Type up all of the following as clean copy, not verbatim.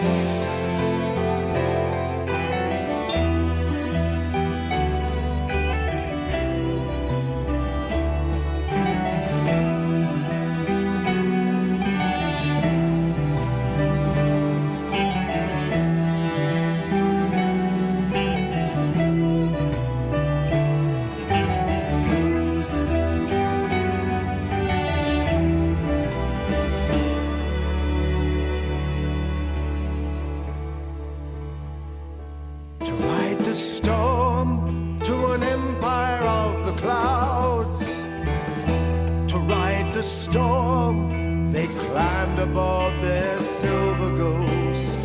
Storm to an empire of the clouds. To ride the storm, they climbed aboard their silver ghost.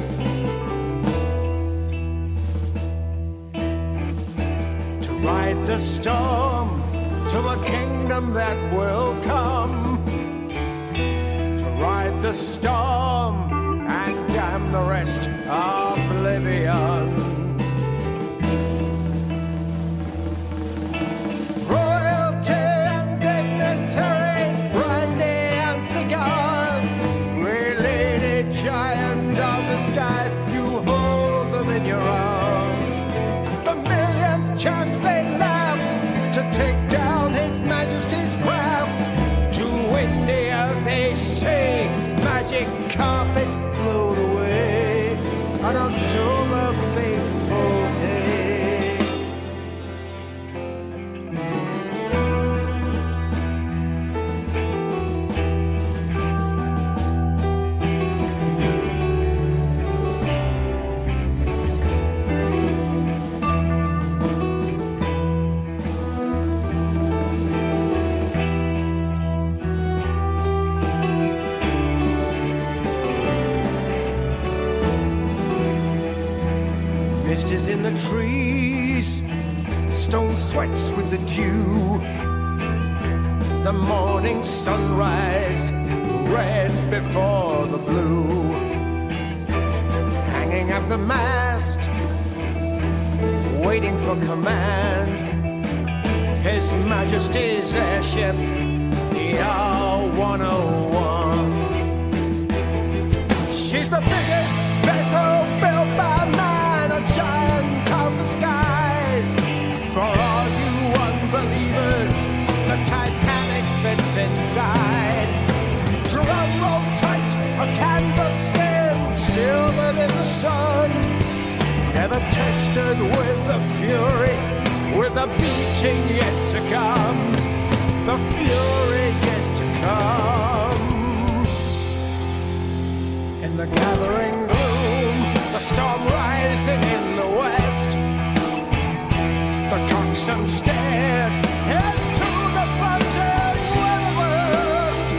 To ride the storm to a kingdom that will come. To ride the storm and damn the rest oblivion. Giant of the skies, you hold them in your arms. The millionth chance they left to take down His Majesty's craft. To India they say, magic carpet float away. An October fateful day. Mist is in the trees, stone sweats with the dew. The morning sunrise, red before the blue. Hanging at the mast, waiting for command. His Majesty's airship, ER 101. She's the biggest vessel built by man, a giant of the skies. For all you unbelievers, the Titanic fits inside. Drum roll tight, a canvas skin, silvered in the sun. Never tested with the fury, with the beating yet to come. The fury yet to come. In the gathering gloom, the storm rising in the west. The coxswain stared into the buzzing weather-west.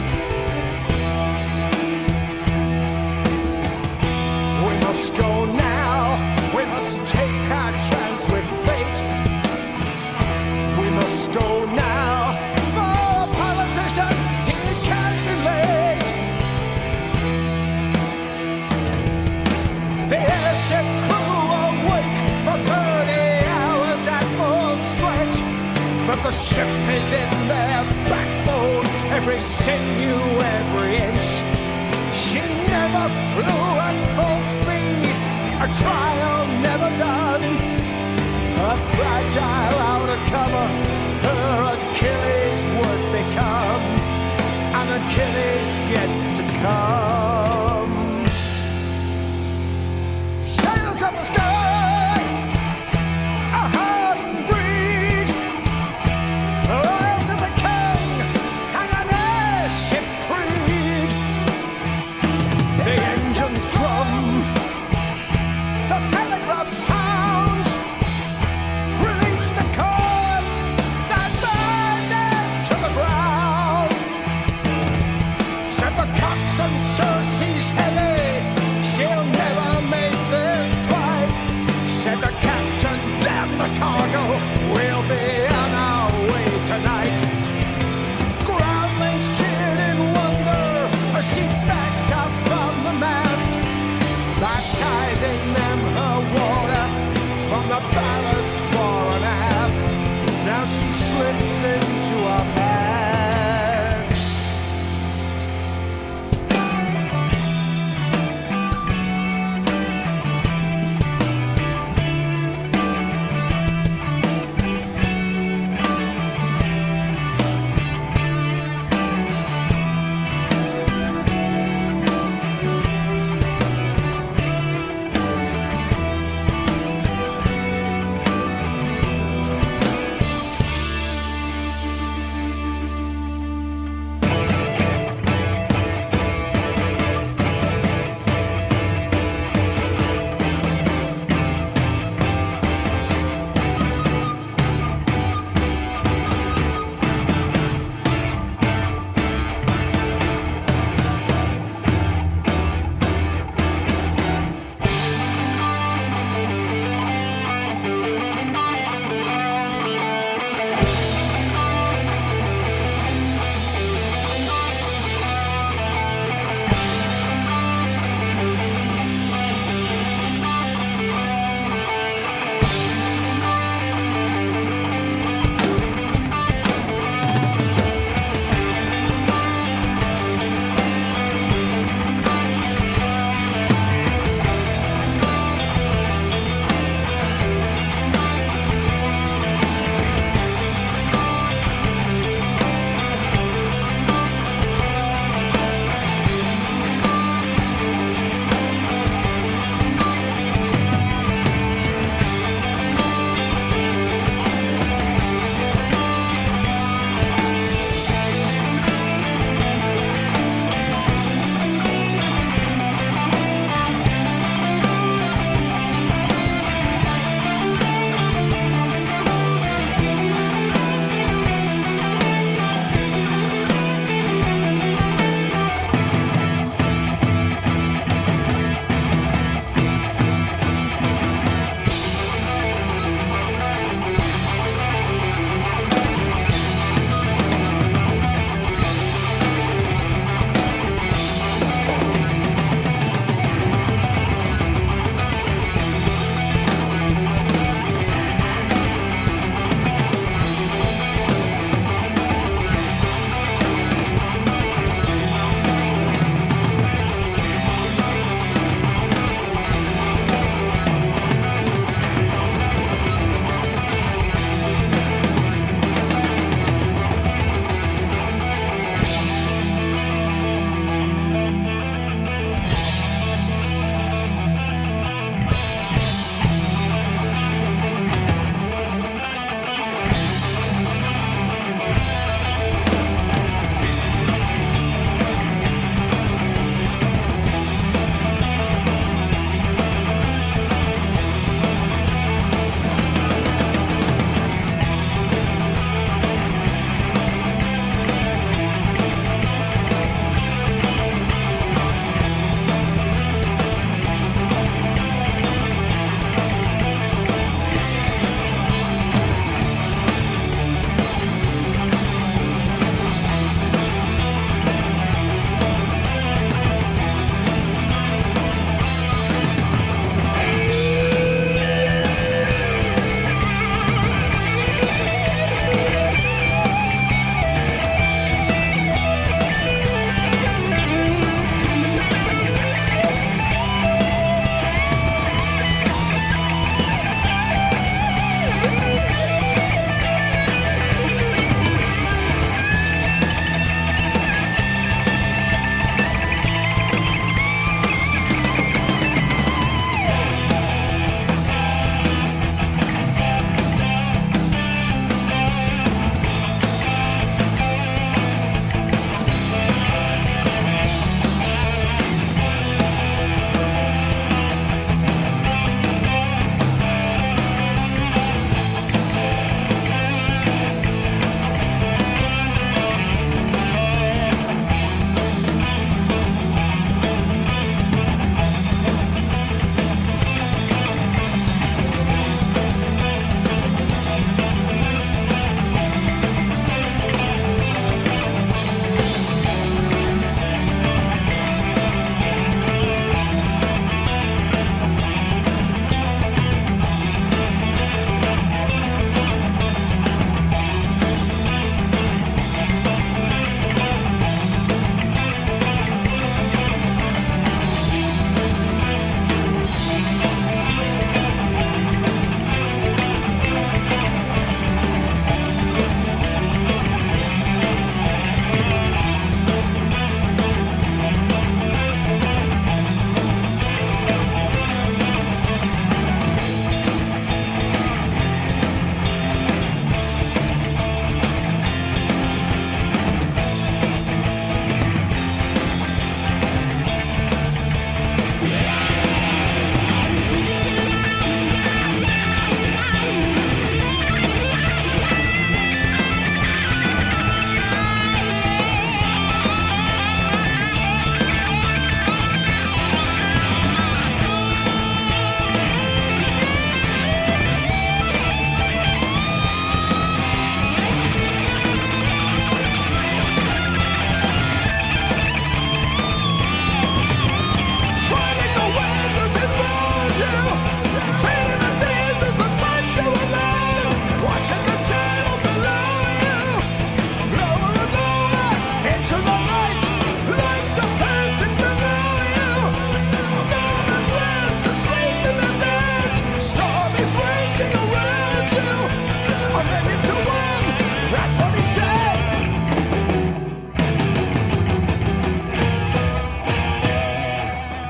We must go now, we must take our chance with fate. We must go now, for politicians, he can be late. The airship crew awake for 30 hours at full stretch. But the ship is in their backbone, every sinew, every inch. She never flew at full speed, a trial never done. Her fragile outer cover, her Achilles would become an Achilles yet to come. Sailors of the sky, a hardened breed, loyal to the king and an airship creed. The engines drum, the telegraph sounds, release the cords that bind us to the ground. Set the coxswain, sir, she's heavy, she'll never make this flight. Said the captain, damn the cargo, we'll be on our way tonight. Groundlings cheered in wonder as she backed up from the mast, baptizing them her water from the ballast fore and aft. Now she slips into our past.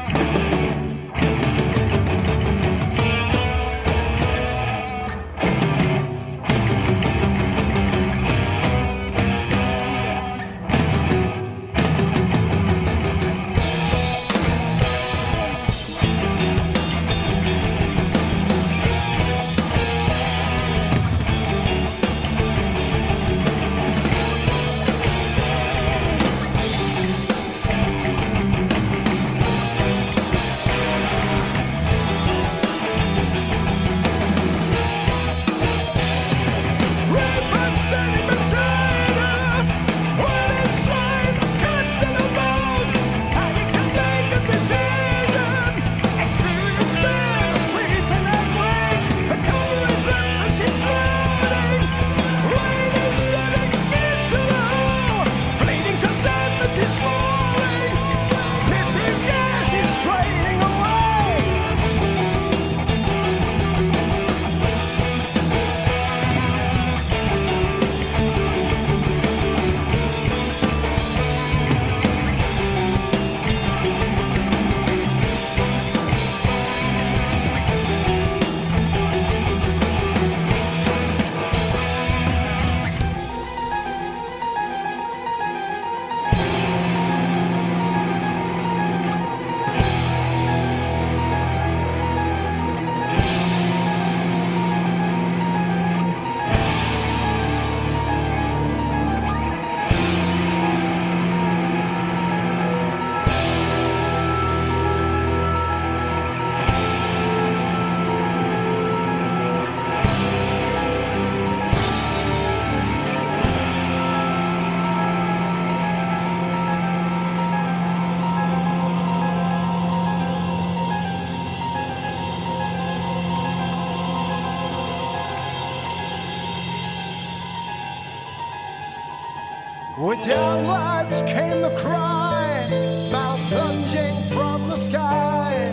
Downwards came the cry, bow plunging from the sky.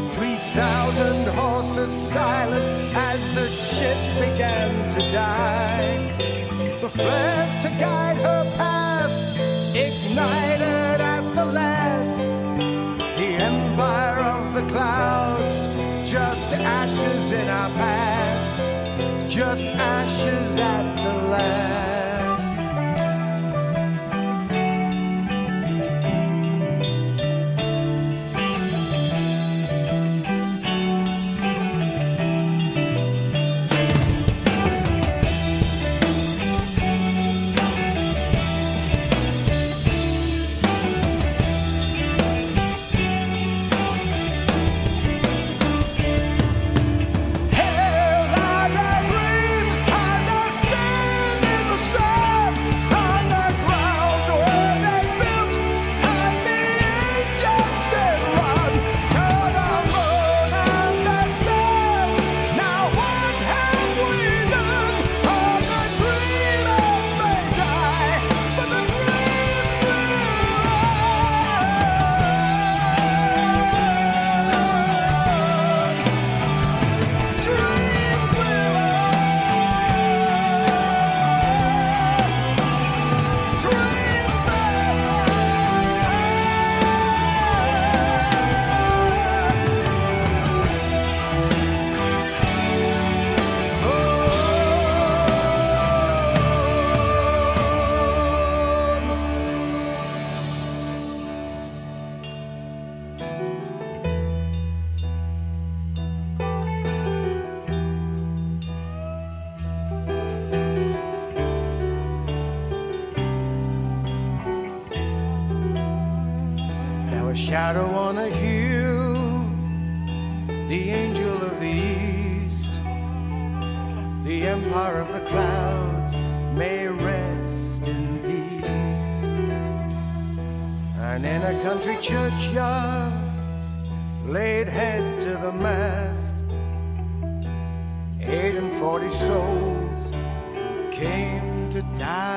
3,000 horses silent as the ship began to die. The flares to guide her path ignited at the last. The empire of the clouds, just ashes in our past, just ashes at the last. Shadow on a hill, the angel of the east, the empire of the clouds may rest in peace. And in a country churchyard, laid head to the mast, 48 souls came to die.